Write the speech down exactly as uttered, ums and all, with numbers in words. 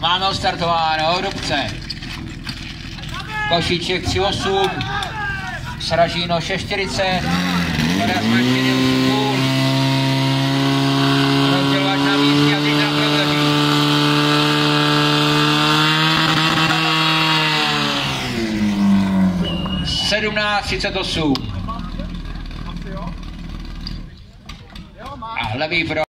máme odstartováno, Hrubce. Košíček tři osm, Sražíno šest čtyřicet, Voda z Martiny osm půl. Rozdělovač na místě a teď nám prověří. sedmnáct třicet osm. A levý pro